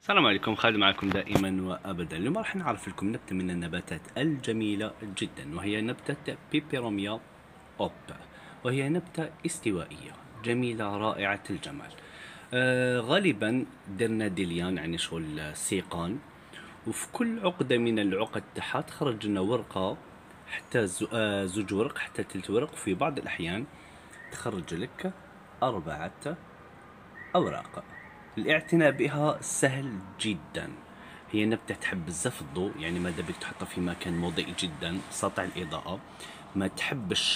السلام عليكم. خالد معكم دائما وابدا. اليوم راح نعرف لكم نبته من النباتات الجميله جدا، وهي نبته بيبيروميا اوب، وهي نبته استوائيه جميله رائعه الجمال. غالبا درنا ديليان يعني شغل سيقان، وفي كل عقده من العقد تاعها تخرج لنا ورقه، حتى زوج ورق حتى ثلث ورق، وفي بعض الاحيان تخرج لك 4 أوراق. الاعتناء بها سهل جدا. هي نبتة تحب بزاف الضوء، يعني ماذا بك تحطها في مكان مضيء جدا ساطع الإضاءة. ما تحبش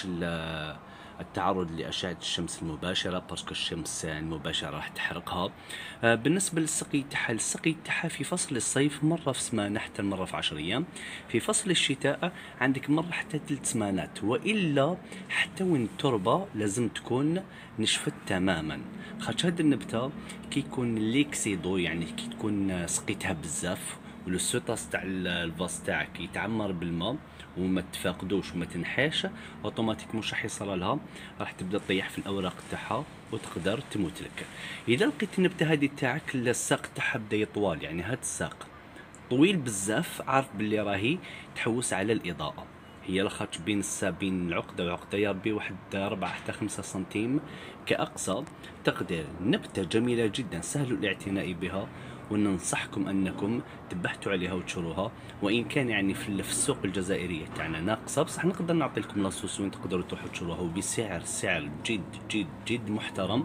التعرض لأشعة الشمس المباشرة، باسكو الشمس المباشرة راح تحرقها. بالنسبة للسقي تاعها، السقي تاعها في فصل الصيف مرة في سمانة حتى مرة في 10 أيام. في فصل الشتاء عندك مرة حتى 3 سمانات، وإلا حتى وين التربة لازم تكون نشفت تماما. خاطر هاد النبتة كي يكون ليكسيدو، يعني كي تكون سقيتها بزاف ولو سوطاس تاع الفاس تاعك يتعمر بالماء وما تفاقدوش وما تنحاش، اوتوماتيك مش راح يصرى لها، راح تبدا تطيح في الاوراق تاعها وتقدر تموت لك. اذا لقيت النبته هذه تاعك الساق تاعها بدا يطوال، يعني هاد الساق طويل بزاف، عارف باللي راهي تحوس على الاضاءه. هي لخاطش بين العقده وعقده يا ربي واحد 4 حتى 5 سنتيم كأقصى تقدير. نبتة جميلة جدا، سهل الاعتناء بها، وننصحكم أنكم تبحثوا عليها وتشروها. وإن كان يعني في السوق الجزائرية تاعنا ناقصة، بصح نقدر نعطي لكم لاصوص وين تقدروا تروحوا تشروها، وبسعر جد جد جد محترم.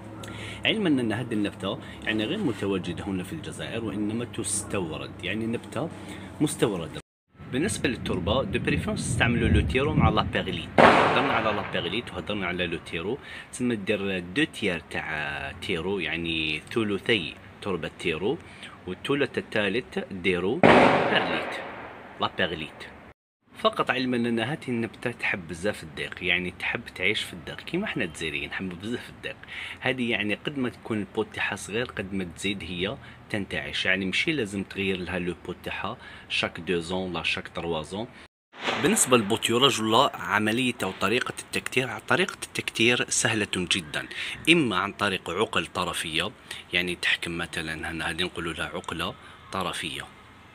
علما أن هذه النبتة يعني غير متواجدة هنا في الجزائر، وإنما تستورد، يعني نبتة مستوردة. بالنسبه للتربه دو بريفيرونس استعملوا لو تيرو مع لابيرليت. هضرنا على لابيرليت وهضرنا على لو تيرو، تسمى دير 2 تيار تاع تيرو، يعني ثلثي تربه تيرو، والثلث الثالث ديرو بيرليت، لابيرليت فقط. علما ان هذه النبته تحب بزاف الديق، يعني تحب تعيش في الديق كيما حنا الجزائريين نحب بزاف الديق. هذه يعني قد ما تكون البوت تاعها صغير قد ما تزيد هي تنتعش، يعني ماشي لازم تغير لها لو بوت تاعها شاك 2 لا شاك 3 بالنسبة للبوتيوراج ولا عملية أو طريقة التكتير، طريقة التكتير سهلة جدا، إما عن طريق عقل طرفية، يعني تحكم مثلا هنا هذه نقولوا لها عقلة طرفية،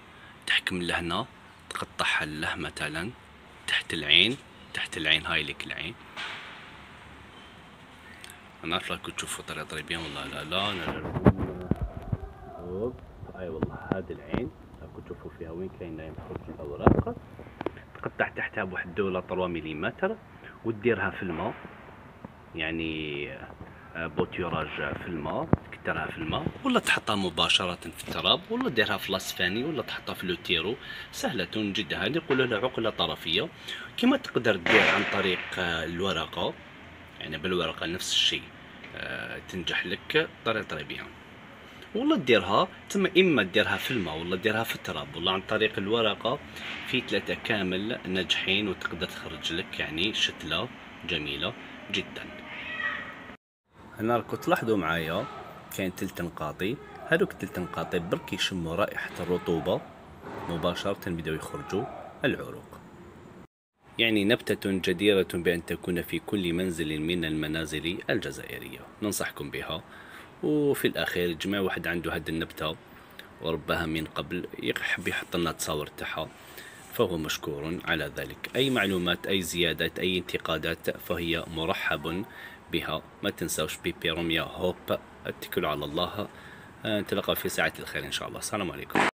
تحكم لهنا تقطعها له مثلا تحت العين، تحت العين هاي لك العين. انا عارف راكم تشوفوا طريقة بيان والله لا هوب. اي والله هذه العين راكم تشوفوا فيها وين كاين تخرج الاوراق، تقطع تحتها بواحد 2 ولا 3 مليمتر، وديرها في الماء، يعني بوتيوراج في الماء، تكترها في الماء، ولا تحطها مباشرة في التراب، ولا ديرها في لاصفاني، ولا تحطها في لوتيرو. سهلة جدا، هذه يقولوا لها عقلة طرفية. كما تقدر دير عن طريق الورقة، يعني بالورقة نفس الشيء، تنجح لك طري بيان. ولا ديرها تما، اما ديرها في الماء ولا ديرها في التراب ولا عن طريق الورقة، في 3 كامل ناجحين، وتقدر تخرج لك يعني شتلة جميلة جدا. هنا راكم تلاحظوا معايا كاين 3 نقاطي، هذوك 3 نقاطي برك يشموا رائحة الرطوبة مباشرة بداو يخرجوا العروق. يعني نبتة جديرة بأن تكون في كل منزل من المنازل الجزائرية، ننصحكم بها. وفي الأخير جماعة واحد عنده هذه النبتة وربها من قبل يحب يحط لنا تصاور تاعها، فهو مشكور على ذلك. أي معلومات، أي زيادات، أي انتقادات فهي مرحب بها. ما تنسوش بيبيروميا هوب، اتكلوا على الله. نتلقى في ساعة الخير إن شاء الله. السلام عليكم.